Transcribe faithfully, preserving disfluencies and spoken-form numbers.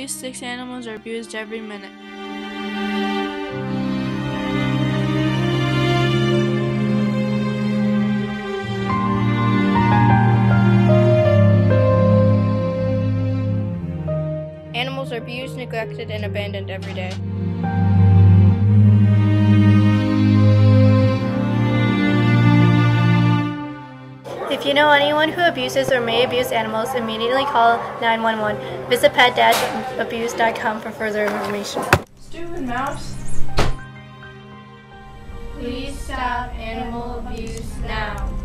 least six animals are abused every minute. Animals are abused, neglected, and abandoned every day. If you know anyone who abuses or may abuse animals, immediately call nine one one. Visit pet dash abuse dot com for further information. Stupid mouse. Please stop animal abuse now.